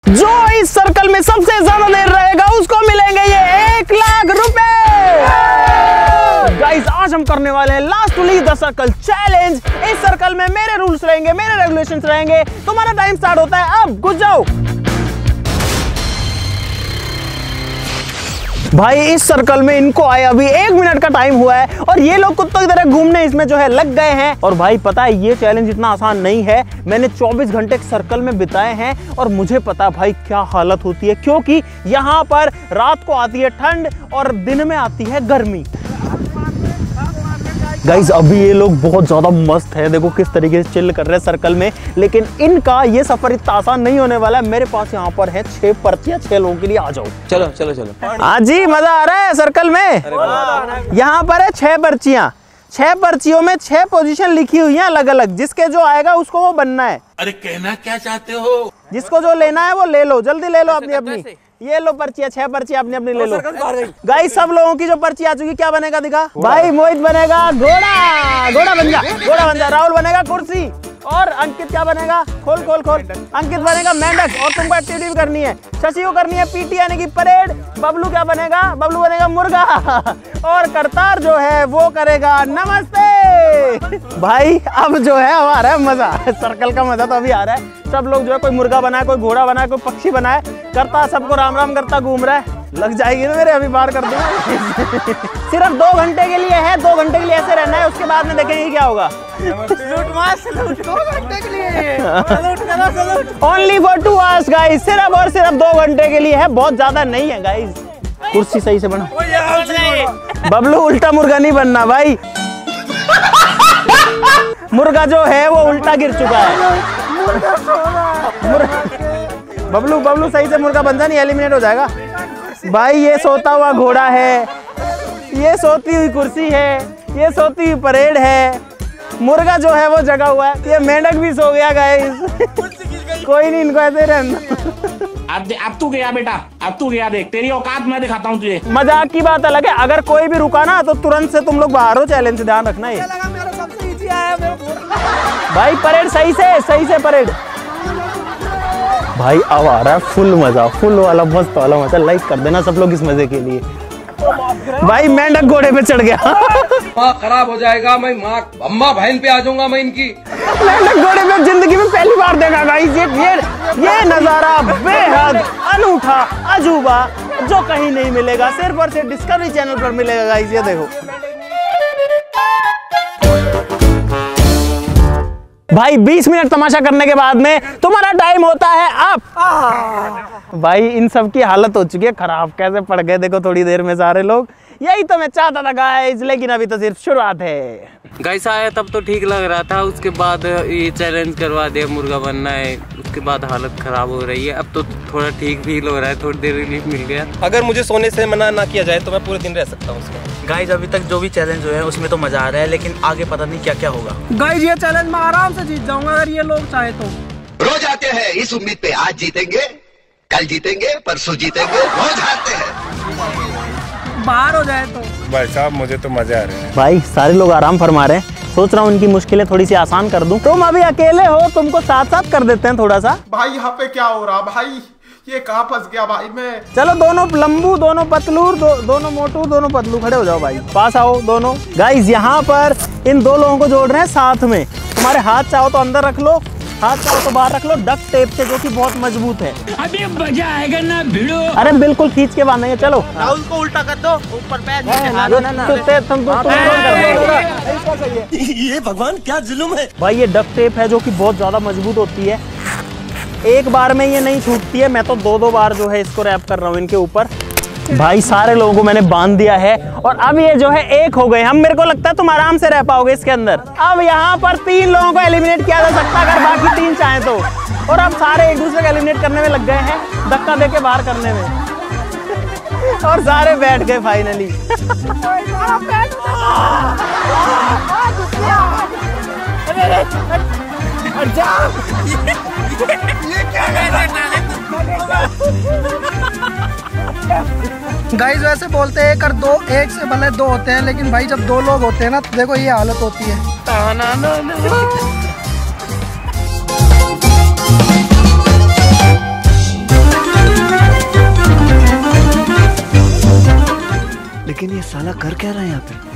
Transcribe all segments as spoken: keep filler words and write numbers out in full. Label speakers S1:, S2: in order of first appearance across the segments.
S1: जो इस सर्कल में सबसे ज्यादा देर रहेगा उसको मिलेंगे ये एक लाख रुपए। गाइस आज हम करने वाले हैं last to leave the circle challenge. इस सर्कल में मेरे रूल्स रहेंगे, मेरे रेगुलेशंस रहेंगे। तुम्हारा टाइम स्टार्ट होता है अब, घुस जाओ। भाई इस सर्कल में इनको आए अभी एक मिनट का टाइम हुआ है और ये लोग कुत्तों की तरह घूमने इसमें जो है लग गए हैं। और भाई पता है ये चैलेंज इतना आसान नहीं है। मैंने चौबीस घंटे सर्कल में बिताए हैं और मुझे पता भाई क्या हालत होती है, क्योंकि यहाँ पर रात को आती है ठंड और दिन में आती है गर्मी। गाइज अभी ये लोग बहुत ज्यादा मस्त है, देखो किस तरीके से चिल कर रहे हैं सर्कल में। लेकिन इनका ये सफर इतना आसान नहीं होने वाला है। मेरे पास यहाँ पर है छह पर्चियां छह लोगों के लिए, आ जाओ।
S2: चलो चलो चलो।
S1: हाँ जी मजा आ रहा है सर्कल में। यहाँ पर है छह पर्चियां, छह पर्चियों में छह पोजीशन लिखी हुई है अलग अलग। जिसके जो आएगा उसको वो बनना है।
S3: अरे कहना क्या चाहते हो?
S1: जिसको जो लेना है वो ले लो, जल्दी ले लो अपनी अपनी। ये लो पर्चियां, छह पर्चियां अपनी अपनी ले लो। गाइस सब लोगों की जो पर्ची आ चुकी, क्या बनेगा दिखा। भाई मोहित बनेगा घोड़ा, घोड़ा बन जा, घोड़ा बन जा। राहुल बनेगा कुर्सी और अंकित क्या बनेगा, खोल खोल खोल। अंकित बनेगा मेंढक और तुमको एक्टिविटी भी करनी है। शशि को करनी है पीटी यानी कि परेड। बबलू क्या बनेगा, बबलू बनेगा मुर्गा और करतार जो है वो करेगा नमस्ते। भाई अब जो है हमारा है मजा, सर्कल का मजा तो अभी आ रहा है। सब लोग जो है कोई मुर्गा बना है, कोई घोड़ा बना है, कोई पक्षी बना है, करता सबको राम राम करता घूम रहा है। लग जाएगी ना मेरे, अभी बाहर कर दूंगा। सिर्फ दो घंटे के लिए है, दो घंटे के लिए ऐसे रहना है, उसके बाद में देखेंगे क्या होगा। Only for two hours guys, सिर्फ और सिर्फ दो घंटे के लिए है, बहुत ज्यादा नहीं है गाइस। कुर्सी सही से बना। बबलू उल्टा मुर्गा नहीं बनना भाई। मुर्गा जो है वो उल्टा गिर चुका है। बबलू बबलू सही से मुर्गा बन जा, नहीं एलिमिनेट हो जाएगा। भाई ये सोता हुआ घोड़ा है, ये सोती हुई कुर्सी है, ये सोती हुई परेड है। मुर्गा जो है वो जगा हुआ है, ये मेंढक भी सो गया गाइस। कोई नहीं, इनको ऐसे रहना।
S4: अब अब तू गया बेटा, अब तू गया, देख तेरी औकात मैं दिखाता हूँ तुझे।
S1: मजाक की बात अलग है, अगर कोई भी रुका ना तो तुरंत से तुम लोग बाहर हो चैलेंज से, ध्यान रखना। ये भाई परेड सही से, सही से परेड। भाई अब आ रहा है फुल मजा, फुल वाला मस्त वाला मजा। लाइक कर देना सब लोग इस मजे के लिए। भाई मेंढक घोड़े पे चढ़ गया।
S2: माँ खराब हो जाएगा, मैं माँ अम्मा बहन पे आ जाऊंगा मैं इनकी।
S1: मेंढक घोड़े पे जिंदगी में पहली बार देखा गाइस। ये ये ये नजारा बेहद अनूठा अजूबा जो कहीं नहीं मिलेगा, सिर्फ और सिर्फ डिस्कवरी चैनल पर मिलेगा गाइस। ये देखो भाई बीस मिनट तमाशा करने के बाद में तुम्हारा टाइम होता है अब। भाई इन सब की हालत हो चुकी है खराब, कैसे पड़ गए देखो थोड़ी देर में सारे लोग। यही तो मैं चाहता था गाइस, लेकिन अभी तो सिर्फ शुरुआत है।
S5: गाइस आया तब तो ठीक लग रहा था, उसके बाद ये चैलेंज करवा दिया, मुर्गा बनना है, उसके बाद हालत खराब हो रही है। अब तो थोड़ा ठीक फील हो रहा है, थोड़ी देर रिलीफ मिल गया।
S2: अगर मुझे सोने से मना ना किया जाए तो मैं पूरे दिन रह सकता हूँ उसमें।
S6: गाइज अभी तक जो भी चैलेंज हुए हैं उसमें तो मजा आ रहा है, लेकिन आगे पता नहीं क्या क्या होगा।
S7: गाइज ये चैलेंज मैं आराम से जीत जाऊंगा अगर ये लोग चाहे तो।
S3: रोज आते हैं इस उम्मीद पे, आज जीतेंगे, कल जीतेंगे, परसों जीतेंगे, रोज आते हैं।
S7: बाहर हो जाए तो
S8: भाई साहब मुझे तो मजा आ रहा है।
S1: भाई सारे लोग आराम फरमा रहे हैं, सोच रहा हूँ उनकी मुश्किलें थोड़ी सी आसान कर दूं। तुम अभी अकेले हो, तुमको साथ साथ कर देते हैं थोड़ा सा।
S8: भाई यहाँ पे क्या हो रहा भाई, ये कहाँ फंस गया भाई मैं।
S1: चलो दोनों लंबू, दोनों पतलूर, दो, दोनों मोटू, दोनों पतलू, खड़े हो जाओ भाई, पास आओ दोनों। गाइस यहाँ पर इन दो लोगों को जोड़ रहे हैं साथ में। तुम्हारे हाथ चाहो तो अंदर रख लो, हाथ चाहो तो बाहर रख लो, डक्ट टेप से जो कि बहुत मजबूत है।
S4: अभी मजा आएगा ना भिड़ो।
S1: अरे बिल्कुल खींच के बांधेंगे। चलो
S7: राहुल को उल्टा कर दो, ऊपर पैर
S3: ये भगवान क्या जुल्म है।
S1: भाई ये डक्ट टेप है जो कि बहुत ज्यादा मजबूत होती है, एक बार में ये नहीं छूटती है। मैं तो दो दो बार जो है इसको रैप कर रहा हूँ इनके ऊपर। भाई सारे लोगों को मैंने बांध दिया है और अब ये जो है एक हो गए हम। मेरे को लगता है तुम आराम से रह पाओगे इसके अंदर। अब यहाँ पर तीन लोगों को एलिमिनेट किया जा सकता है अगर बाकी तीन चाहें तो। और अब सारे एक दूसरे को एलिमिनेट करने में लग गए हैं, धक्का देके बाहर करने में। और सारे बैठ गए फाइनली।
S7: गाइस वैसे बोलते हैं कर दो, एक से भले दो होते हैं, लेकिन भाई जब दो लोग होते हैं ना तो देखो ये हालत होती है।
S9: साला कर क्या रहा है यहाँ पे?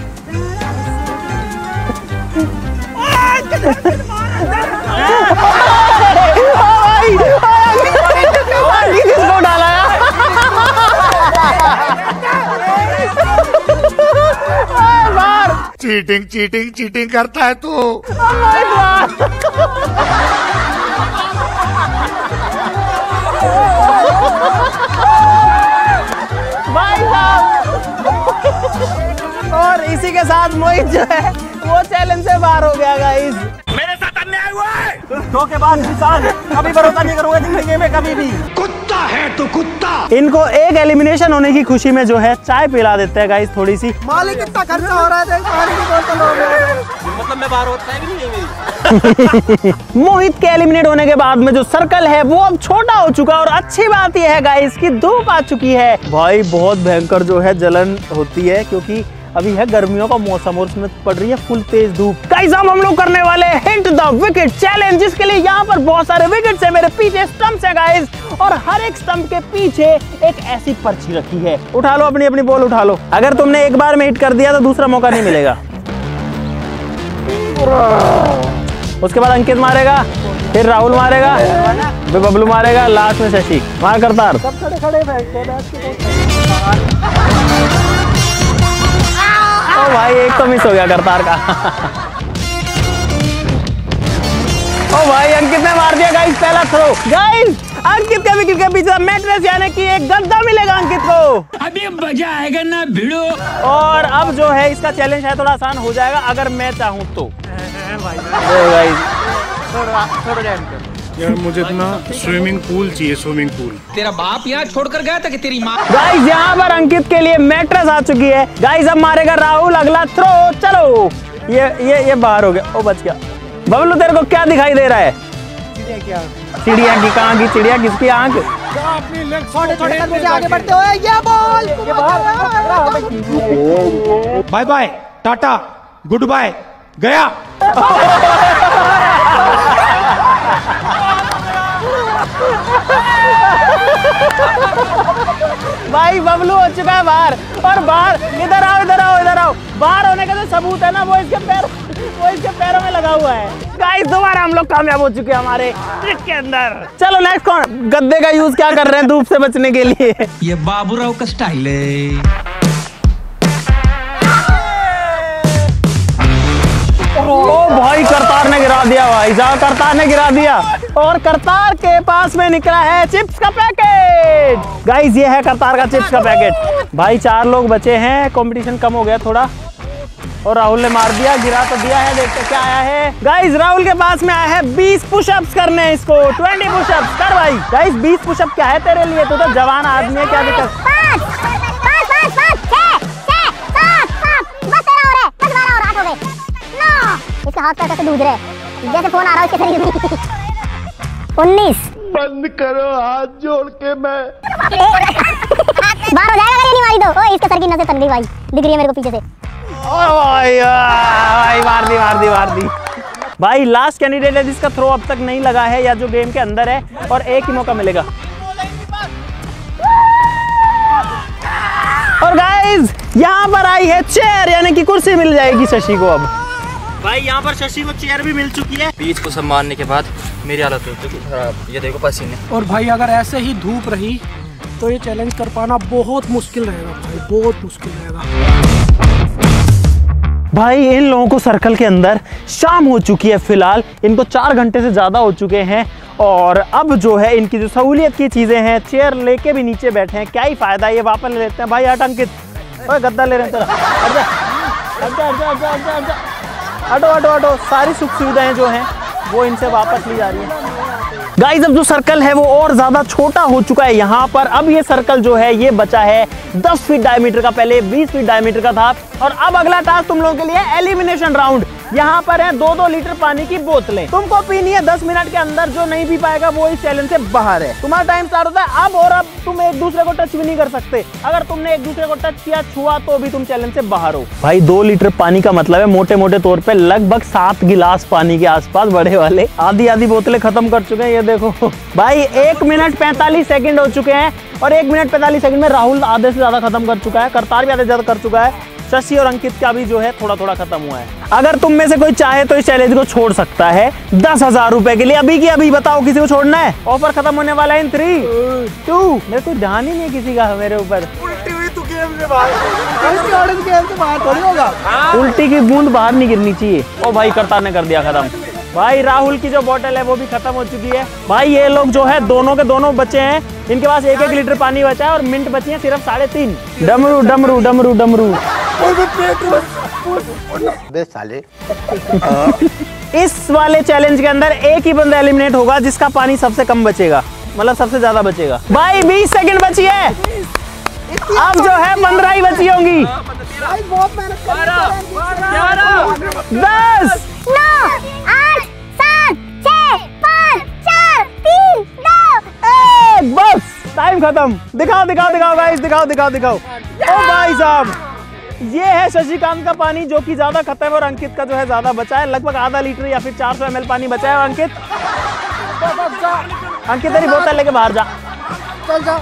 S1: किसको डाला?
S10: चीटिंग चीटिंग चीटिंग करता है तू।
S1: भाई साहब, और इसी के साथ मोहित जो है वो चैलेंज से बाहर हो गया गाइस।
S10: मेरे साथ अन्याय हुआ है।
S1: धोखेबाज इंसान, कभी भरोसा नहीं करूंगा जिंदगी में कभी भी।
S10: कुत्ता है तू कुत्ता।
S1: इनको एक एलिमिनेशन होने की खुशी में जो है चाय पिला देते हैं गाइस थोड़ी सी।
S7: मालिक कितना खर्चा हो रहा है, पानी की बोतल हो गई।
S1: मतलब मैं बाहर होता है कि नहीं मेरी। मोहित के एलिमिनेट होने के बाद में जो सर्कल है वो अब छोटा हो चुका है और अच्छी बात यह है गाइस कि धूप आ चुकी है। भाई बहुत भयंकर जो है जलन होती है क्योंकि अभी है गर्मियों का मौसम और उसमें पड़ रही है फुल तेज धूप। गाइस अब हम लोग करने वाले हिट द विकेट चैलेंज, जिसके लिए यहाँ पर बहुत सारे विकेट्स है, मेरे पीछे स्टंप्स है गाइस, और हर एक स्टंप के पीछे एक ऐसी पर्ची रखी है। उठा लो अपनी अपनी बॉल उठा लो। अगर तुमने एक बार में हिट कर दिया तो दूसरा मौका नहीं मिलेगा। उसके बाद अंकित मारेगा, फिर राहुल मारेगा, फिर बबलू मारेगा, लास्ट में शशि। मार करतार। सब खड़े खड़े ओ भाई एक तो मिस हो गया करतार का। ओ भाई अंकित ने मार दिया गाइस पहला थ्रो। गाइस अंकित के विकेट के पीछे मैट्रेस यानी कि एक गद्दा मिलेगा अंकित को।
S4: अभी मजा आएगा ना भिड़ो।
S1: और अब जो है इसका चैलेंज है थोड़ा आसान हो जाएगा अगर मैं चाहूँ तो।
S10: यार मुझे ना स्विमिंग पूल चाहिए, स्विमिंग पूल।
S2: तेरा बाप यहाँ छोड़कर गया था कि तेरी माँ?
S1: गाइस यहाँ पर अंकित के लिए मैट्रेस आ चुकी है। गाइस अब मारेगा राहुल अगला थ्रो। चलो ये ये ये बाहर हो गया। ओ बच गया। बबलू तेरे को क्या दिखाई दे रहा है? चिड़िया की कहाँ की चिड़िया किसकी आंख?
S7: आगे बढ़ते हुए ये ball
S10: bye bye tata goodbye गया।
S1: भाई बबलू हो चुका है बाहर। और बाहर इधर आओ इधर आओ इधर आओ। बाहर होने का जो सबूत है ना वो इसके पैर वो इसके पैरों में लगा हुआ है। गाइस दोबारा हम लोग कामयाब हो चुके हैं हमारे ट्रिक के अंदर। चलो नेक्स्ट कौन? गद्दे का यूज क्या कर रहे हैं धूप से बचने के लिए?
S4: ये बाबूराव का स्टाइल है।
S1: ओ भाई करतार ने गिरा दिया भाई साहब, करतार ने गिरा दिया। और करतार के पास में निकला है चिप्स का पैकेट। गाइस ये है करतार का चिप्स का पैकेट। भाई चार लोग बचे हैं, कंपटीशन कम हो गया थोड़ा। और राहुल ने मार दिया, गिरा तो दिया है। देखते क्या आया है। गाइस राहुल के पास में आया है बीस पुशअप्स करने हैं इसको। बीस पुशअप्स कर भाई। गाइस बीस पुशअप क्या है तेरे लिए? तू तो जवान आदमी है, क्या दिक्कत?
S11: इसका हाथ पैर कैसे दूध रहे जैसे फोन आ रहा है उसके शरीर में। उन्नीस।
S10: बंद करो हाथ जोड़ के। मैं
S11: बाहर हो जाएगा अगर ये नहीं मारी तो। ओए इसके सर की नसें तन गई भाई, दिख रही है मेरे को पीछे से।
S1: ओ भाई भाई मार दी मार दी मार दी। भाई लास्ट कैंडिडेट है जिसका थ्रो अब तक नहीं लगा है या जो गेम के अंदर है, और एक ही मौका मिलेगा। और गाइस यहाँ पर आई है चेयर यानी कि कुर्सी मिल जाएगी शशि को। अब भाई यहाँ पर शशि को चेयर भी मिल चुकी है।
S6: बीच को संभालने के बाद मेरी हालत हो चुकी खराब। ये देखो पसीने।
S7: और भाई अगर ऐसे ही धूप रही तो ये चैलेंज कर पाना बहुत मुश्किल रहेगा भाई, बहुत मुश्किल रहेगा।
S1: भाई इन लोगों को सर्कल के अंदर शाम हो चुकी है फिलहाल। इनको चार घंटे से ज्यादा हो चुके हैं और अब जो है इनकी जो सहूलियत की चीजें हैं, चेयर लेके भी नीचे बैठे हैं, क्या ही फायदा, ये वापस ले लेते हैं। भाई हट अंकित, ओए गद्दा ले रहे हैं तेरा। हट जा हट जा हट जा हट जा हट जा। हटो हटो हटो। सारी सुख सुविधाएं जो हैं वो इनसे वापस ली जा रही है। गाइस अब जो सर्कल है वो और ज्यादा छोटा हो चुका है यहाँ पर। अब ये सर्कल जो है ये बचा है दस फीट डायमीटर का, पहले बीस फीट डायमीटर का था। और अब अगला टास्क तुम लोगों के लिए एलिमिनेशन राउंड। यहाँ पर है दो दो लीटर पानी की बोतलें, तुमको पीनी है दस मिनट के अंदर। जो नहीं पी पाएगा वो इस चैलेंज से बाहर है। तुम्हारा टाइम स्टार्ट होता है अब, और अब तुम एक दूसरे को टच भी नहीं कर सकते। अगर तुमने एक दूसरे को टच किया, छुआ, तो भी तुम चैलेंज से बाहर हो। भाई दो लीटर पानी का मतलब है मोटे मोटे तौर पे लगभग सात गिलास पानी के आसपास, बड़े वाले। आधी आधी बोतलें खत्म कर चुके हैं ये देखो। भाई एक मिनट पैंतालीस सेकंड हो चुके हैं, और एक मिनट पैंतालीस सेकंड में राहुल आधे से ज्यादा खत्म कर चुका है, करतार भी आधे से ज्यादा कर चुका है, शशि और अंकित का भी जो है थोड़ा थोड़ा खत्म हुआ है। अगर तुम में से कोई चाहे तो इस चैलेंज को छोड़ सकता है दस हजार रुपए के लिए। अभी की अभी बताओ किसी को छोड़ना है। ऑफर खत्म होने वाला है इन थ्री टू। मेरे को ध्यान ही नहीं है किसी का मेरे ऊपर।
S7: उल्टी हुई तू गेम से बाहर, गेम से बाहर थोड़ी होगा।
S1: उल्टी की बूंद बाहर नहीं गिरनी चाहिए। ओ भाई करतार ने कर दिया खत्म। भाई राहुल की जो बोतल है वो भी खत्म हो चुकी है। भाई ये लोग जो है दोनों के दोनों बचे हैं, इनके पास एक एक लीटर पानी बचा है और मिनट बची है सिर्फ साढ़े तीन। डमरू डमरू डमरू डमरू
S3: साले।
S1: इस वाले चैलेंज के अंदर एक ही बंदा एलिमिनेट होगा जिसका पानी सबसे कम बचेगा, मतलब सबसे ज्यादा बचेगा। भाई बीस सेकंड बची है, अब जो है पंद्रह ही बची होंगी।
S7: बहुत मेहनत
S1: दस,
S11: नौ, आठ, सात, छह, पाँच, चार, तीन, दो,
S1: एक, बस टाइम खत्म। दिखाओ दिखाओ दिखाओ गाइस, दिखाओ दिखाओ दिखाओ। ओ भाई साहब, ये है शशिकांत का पानी जो कि ज्यादा खत्म है, और अंकित का जो है ज्यादा बचा है, लगभग आधा लीटर या फिर चार सौ एम एल पानी बचा है। अंकित अंकित तेरी बोतल लेके बाहर जा,
S7: चल जा।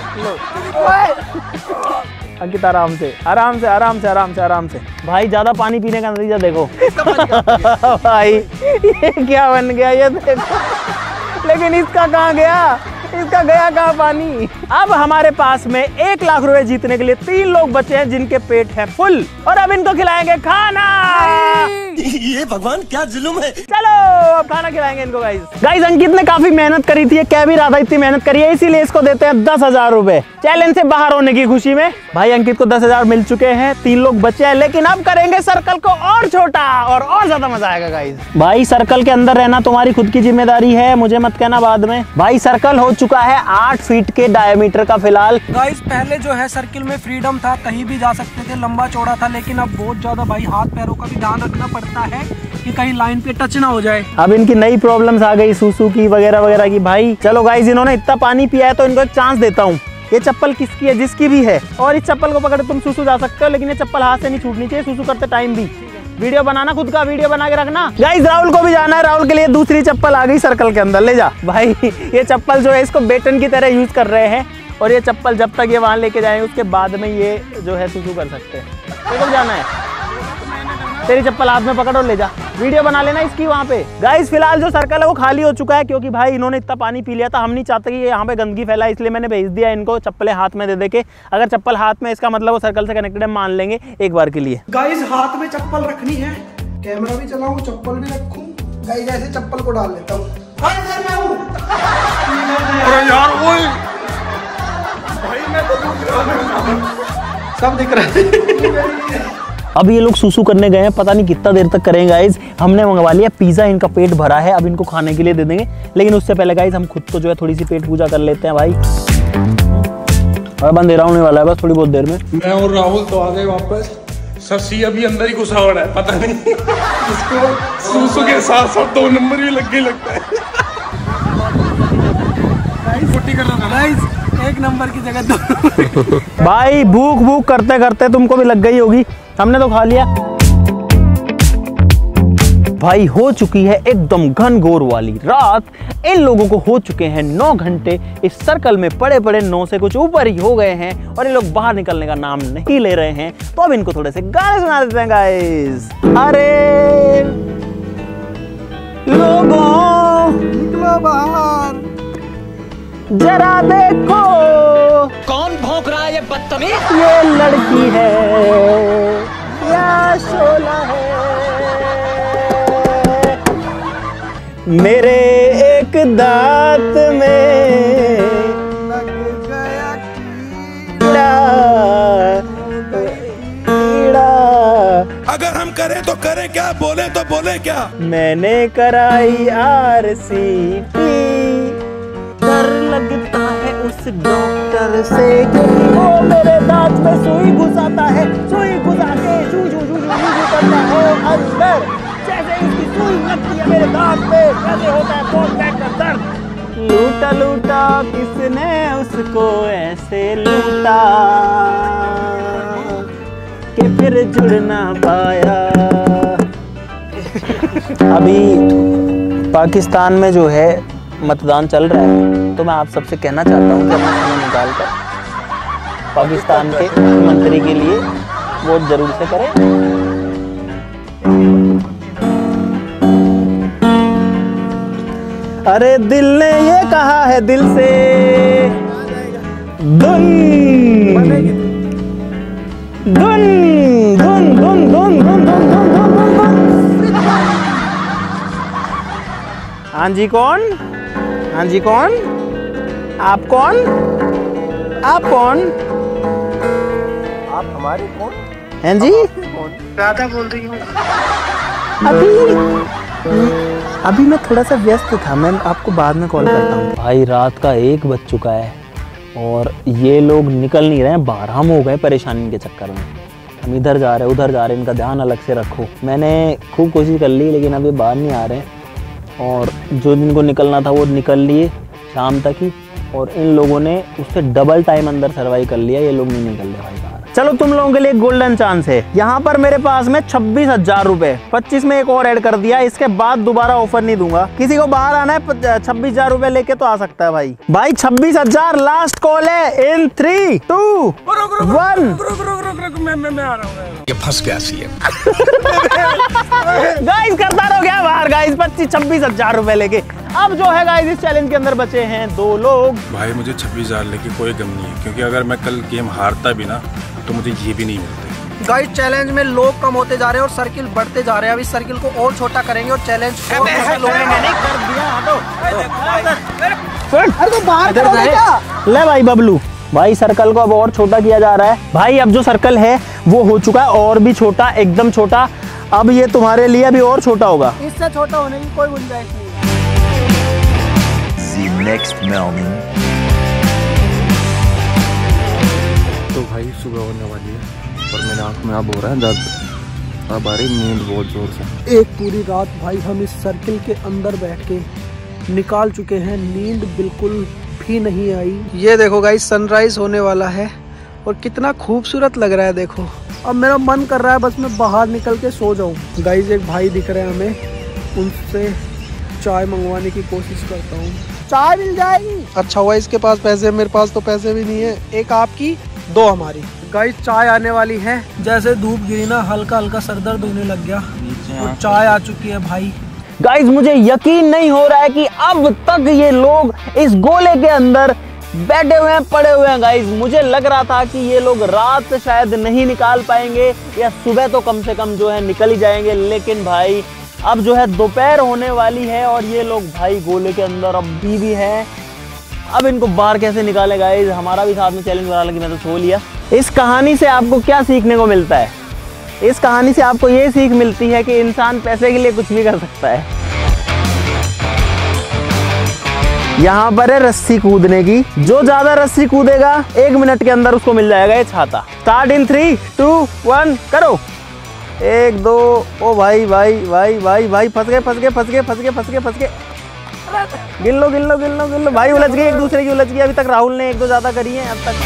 S1: अंकित आराम से आराम से आराम से आराम से आराम से। भाई ज्यादा पानी पीने का नतीजा देखो। भाई ये क्या बन गया ये देखो। लेकिन इसका कहाँ गया, इसका गया कहाँ पानी। अब हमारे पास में एक लाख रुपए जीतने के लिए तीन लोग बचे हैं जिनके पेट है फुल, और अब इनको खिलाएंगे खाना।
S9: ये भगवान क्या जुल्म है।
S1: चलो अब खाना खिलाएंगे इनको गाइस। गाइस अंकित ने काफी मेहनत करी थी, कह भी रहा था इतनी मेहनत करी है, इसीलिए इसको देते हैं दस हजार रुपए चैलेंज से बाहर होने की खुशी में। भाई अंकित को दस हजार मिल चुके हैं, तीन लोग बचे हैं, लेकिन अब करेंगे सर्कल को और छोटा और और ज्यादा मजा आएगा गाइस। भाई सर्कल के अंदर रहना तुम्हारी खुद की जिम्मेदारी है, मुझे मत कहना बाद में। भाई सर्कल हो चुका है आठ फीट के डायमीटर का फिलहाल।
S7: गाइस पहले जो है सर्किल में फ्रीडम था, कहीं भी जा सकते थे, लंबा चौड़ा था, लेकिन अब बहुत ज्यादा भाई हाथ पैरों का भी ध्यान रखना पड़ता है कि कहीं लाइन पे टच ना हो जाए।
S1: अब इनकी नई प्रॉब्लम्स आ गई, सूसू की वगैरह वगैरह की। भाई चलो गाइस, इन्होंने इतना पानी पिया है तो इनको एक चांस देता हूँ। ये चप्पल किसकी है, जिसकी भी है, और इस चप्पल को पकड़ तुम सूसू जा सकते हो, लेकिन ये चप्पल हाथ से नहीं छूटनी चाहिए सूसू करते टाइम भी। वीडियो बनाना, खुद का वीडियो बना के रखना। गाइस राहुल को भी जाना है, राहुल के लिए दूसरी चप्पल आ गई सर्कल के अंदर, ले जा। भाई ये चप्पल जो है इसको बेटन की तरह यूज कर रहे हैं, और ये चप्पल जब तक ये वहां लेके जाएंगे उसके बाद में ये जो है सूसू कर सकते हैं। तो जाना है, तेरी चप्पल हाथ में पकड़ और ले जा, वीडियो बना लेना इसकी वहाँ पे। गाइस फिलहाल जो सर्कल है वो खाली हो चुका है, क्योंकि भाई इन्होंने इतना पानी पी लिया था। हम नहीं चाहते कि यहाँ पे गंदगी फैलाए, इसलिए मैंने भेज दिया इनको चप्पलें हाथ में दे दे के। अगर चप्पल हाथ में, इसका मतलब वो सर्कल से कनेक्टेड है, मान लेंगे एक बार के लिए।
S7: गाइस हाथ में चप्पल रखनी है, कैमरा भी चलाऊं, चप्पल भी रखूं। गाइस ऐसे चप्पल को डाल लेता हूँ। सब दिख रहा है।
S1: अब ये लोग सूसू करने गए हैं, पता नहीं कितना देर तक करेंगे गाइस। हमने मंगवा लिया पिज्जा, इनका पेट भरा है, अब इनको खाने के लिए दे देंगे। लेकिन उससे पहले गाइस हम खुद को जो है थोड़ी सी पेट पूजा कर लेते हैं भाई। अब अंधेरा होने वाला है बस थोड़ी बहुत देर में।
S10: मैं और राहुल तो आ गए वापस, शशि अभी अंदर ही घुसा हुआ है, पता नहीं इसको सूसू के साथ साथ दो नंबर भी लग गए लगता है। कर रहा
S7: गाइस एक नंबर की जगह दो।
S1: भाई भूख भूख करते करते तुमको भी लग गई होगी, हमने तो खा लिया। भाई हो चुकी है एकदम घनघोर वाली रात, इन लोगों को हो चुके हैं नौ घंटे इस सर्कल में पड़े पड़े, नौ से कुछ ऊपर ही हो गए हैं, और ये लोग बाहर निकलने का नाम नहीं ले रहे हैं। तो अब इनको थोड़े से गाने सुना देते हैं गाइस। अरे लोगों
S7: निकलो बाहर,
S1: जरा देखो
S9: कौन भौंक रहा है ये बदतमीज।
S1: ये लड़की है या शोला है, मेरे एक दांत में
S7: लग गया
S1: कीड़ा, कीड़ा।
S10: अगर हम करें तो करें क्या, बोले तो बोले क्या।
S1: मैंने कराई आर सी टी, डर लगता है उस डॉक्टर से, क्योंकि वो मेरे दांत में सुई घुसाता है, सुई घुसा के शू शू शू शू शू करता है अंदर। सुई लगती है मेरे दांत पे, कैसे होता है फोन बैक का दर्द। लूटा लूटा किसने उसको ऐसे लूटा कि फिर जुड़ ना पाया। अभी पाकिस्तान में जो है मतदान चल रहा है, तो मैं आप सबसे कहना चाहता हूँ कि अपना समय निकाल कर पाकिस्तान के मंत्री के लिए वोट जरूर से करें। अरे दिल ने ये कहा है दिल से धुन धुन धुन धुन धुन धुन धुन धुन धुन। हाँ जी कौन? हाँ जी कौन? आप कौन? आप कौन?
S8: आप हमारे कौन?
S1: हैं जी?
S7: राधा बोल रही हूँ।
S1: अभी अभी मैं थोड़ा सा व्यस्त था, मैं आपको बाद में कॉल करता हूँ। भाई रात का एक बज चुका है और ये लोग निकल नहीं रहे हैं बाहर। हम हो गए परेशानी के चक्कर में, हम इधर जा रहे हैं उधर जा रहे हैं, इनका ध्यान अलग से रखो। मैंने खूब कोशिश कर ली लेकिन अभी बाहर नहीं आ रहे हैं, और जो जिनको निकलना था वो निकल लिए शाम तक ही, और इन लोगों ने उससे डबल टाइम अंदर सर्वाइव कर लिया। ये लोग नहीं निकल रहे भाई बाहर। चलो तुम लोगों के लिए गोल्डन चांस है। यहाँ पर मेरे पास में छब्बीस हजार रुपए, पच्चीस में एक और ऐड कर दिया, इसके बाद दोबारा ऑफर नहीं दूंगा। किसी को बाहर आना है छब्बीस हजार रुपए लेके तो आ सकता है भाई। भाई छब्बीस हजार लास्ट कॉल है इन थ्री टू वन।
S10: मैं आ रहा हूँ।
S3: ये फंस गया सीएम।
S1: गाइस करता रहो क्या बाहर गाइस, पच्चीस छब्बीस हजार रुपए लेके। अब जो है गाइस इस चैलेंज के अंदर बचे हैं दो लोग।
S10: भाई मुझे छब्बीस हजार लेके कोई गम नहीं है, क्योंकि अगर मैं कल गेम हारता भी ना तो मुझे ये भी नहीं मिलते।
S7: गाइस चैलेंज में लोग कम होते जा रहे हैं और सर्किल बढ़ते जा रहे हैं। अब इस सर्किल को और छोटा करेंगे और चैलेंज और
S1: ले भाई बबलू भाई, सर्कल को अब और छोटा किया जा रहा है भाई। अब जो सर्कल है वो हो चुका है और भी छोटा, एकदम छोटा। अब ये तुम्हारे लिए अभी और छोटा होगा।
S7: इससे छोटा होने की कोई गुंजाइश नहीं है।
S3: Next morning.
S12: तो भाई सुबह होने वाली है और मेरे आँख में अब हो रहा है दर्द, अब आ रही नींद बहुत जोर से।
S7: एक पूरी रात भाई हम इस सर्किल के अंदर बैठ के निकाल चुके हैं, नींद बिल्कुल भी नहीं आई। ये देखो गाइस सनराइज होने वाला है और कितना खूबसूरत लग रहा है देखो। अब मेरा मन कर रहा है बस मैं बाहर निकल के सो जाऊं। गाइस एक भाई दिख रहे हैं हमें, उनसे चाय मंगवाने की कोशिश करता हूँ। चाय मिल जाएगी? अच्छा हुआ इसके पास पैसे, मेरे पास तो पैसे भी नहीं है। एक आपकी दो हमारी। गाइस चाय आने वाली है। जैसे धूप गिरी ना हल्का हल्का सर दर्द होने लग गया और चाय आ चुकी है भाई।
S1: गाइस मुझे यकीन नहीं हो रहा है कि अब तक ये लोग इस गोले के अंदर बैठे हुए हैं, पड़े हुए हैं। गाइस मुझे लग रहा था कि ये लोग रात शायद नहीं निकाल पाएंगे या सुबह तो कम से कम जो है निकल ही जाएंगे, लेकिन भाई अब जो है दोपहर होने वाली है और ये लोग भाई गोले के अंदर अभी भी हैं। अब इनको बाहर कैसे निकाले गाइस? हमारा भी साथ में चैलेंज बना लगी, मैं तो सो लिया। इस कहानी से आपको क्या सीखने को मिलता है? इस कहानी से आपको ये सीख मिलती है कि इंसान पैसे के लिए कुछ भी कर सकता है। यहाँ पर है रस्सी कूदने की, जो ज्यादा रस्सी कूदेगा एक मिनट के अंदर उसको मिल जाएगा ये छाता। Start in three two one करो। एक दो, ओ भाई भाई भाई भाई भाई फंस गए फंस गए फंस गए फंस गए फंस गए फंस गए। गिन लो गिन लो गिन लो गिन लो भाई, उलझ गए एक दूसरे की उलझ गई। अभी तक राहुल ने एक दो ज्यादा करी है अब तक।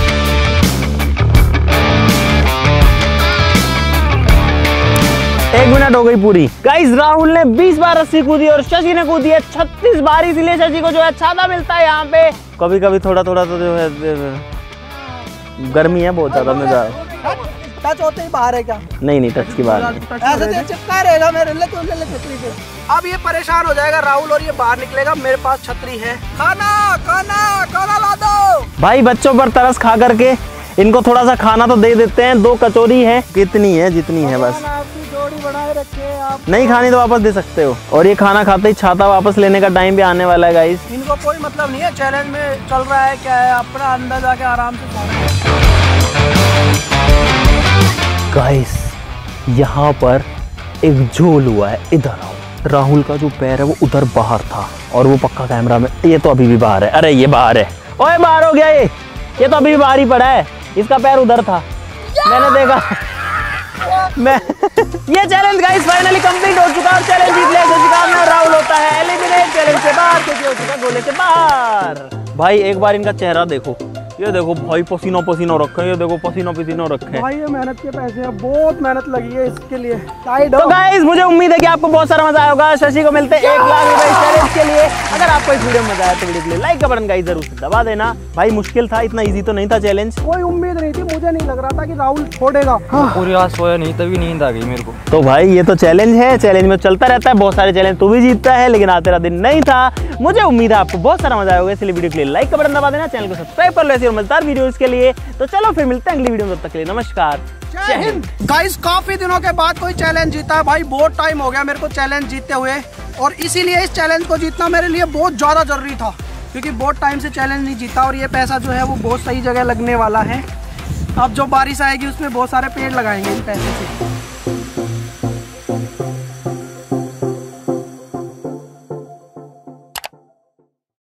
S1: एक मिनट हो गई पूरी। गाइस राहुल ने बीस बार रस्सी कूदी और शशि ने कूदी है छत्तीस बार, इसलिए शशि को जो है छाता मिलता है यहाँ पे। कभी कभी थोड़ा थोड़ा तो जो है गर्मी है बहुत ज्यादा। मैं
S7: टच होते ही बाहर है क्या?
S1: नहीं नहीं टच की बात नहीं।
S7: ऐसे चिपका रहेगा मेरे ले तो ले ले छतरी से। अब ये परेशान हो जाएगा राहुल और ये बाहर निकलेगा। मेरे पास छतरी है। खाना खाना खाना ला दो
S1: भाई। बच्चों पर तरस खा करके इनको थोड़ा सा खाना तो दे देते हैं। दो कचौरी है, कितनी है जितनी है बस।
S7: आपकी जोड़ी बनाए रखे आप।
S1: नहीं खानी तो वापस दे सकते हो। और ये खाना खाते ही छाता वापस लेने का टाइम भी आने वाला है गाइस।
S7: इनको कोई मतलब नहीं है चैलेंज में चल रहा है क्या है, अपना अंदर जाके आराम से सोना है।
S1: गाइस यहाँ पर एक झोल हुआ है, इधर आओ। राहुल का जो पैर है वो उधर बाहर था और वो पक्का कैमरा में, ये तो अभी भी बाहर है। अरे ये बाहर है, ओए बाहर हो गया ये ये तो अभी भी बाहर ही पड़ा है। इसका पैर उधर था, मैंने देखा मैं ये चैलेंज गाइस फाइनली कंप्लीट हो चुका और चैलेंज जीत लिया जो राहुल होता है एलिमिनेट चैलेंज से बाहर क्योंकि हो चुका गोले से बाहर। भाई एक बार इनका चेहरा देखो, ये देखो भाई पसीनो पसीनो रखे हैं, ये देखो पसीनो पसीनो रखे हैं।
S7: भाई ये मेहनत के पैसे हैं, बहुत मेहनत लगी है इसके लिए।
S1: तो गाइस मुझे उम्मीद है कि आपको बहुत सारा मजा आया होगा। शशि को मिलते हैं एक लाख रुपए चैलेंज के लिए। अगर आपको इस वीडियो में मजा आया तो वीडियो के लिए लाइक का बटन गाइस जरूर से दबा देना। भाई मुश्किल था, इतना इजी तो नहीं था चैलेंज।
S7: कोई उम्मीद नहीं थी, मुझे नहीं लग रहा था कि राहुल छोड़ेगा।
S12: पूरी रात सोया नहीं, तभी नींद आ गई मेरे को।
S1: तो भाई ये तो चैलेंज है, चैलेंज में चलता रहता है, बहुत सारे चैलेंज तू भी जीतता है, लेकिन आज तेरा दिन नहीं था। मुझे उम्मीद है आपको बहुत सारा मजा आया होगा, इसलिए वीडियो के लिए लाइक का बटन दबा देना, चैनल को सब्सक्राइब कर लो ऐसी और मजेदार वीडियोस के लिए। तो चलो फिर मिलते हैं अगली वीडियो में, तब तक के लिए नमस्कार,
S7: जय हिंद। गाइस काफी दिनों के बाद कोई चैलेंज जीता है भाई, बहुत टाइम हो गया मेरे को चैलेंज जीतते हुए और इसीलिए इस चैलेंज को जीतना मेरे लिए बहुत ज्यादा जरूरी था क्योंकि बहुत टाइम से चैलेंज नहीं जीता और ये पैसा जो है वो बहुत सही जगह लगने वाला है। अब जो बारिश आएगी उसमें बहुत सारे पेड़ लगाएंगे इन पैसे से।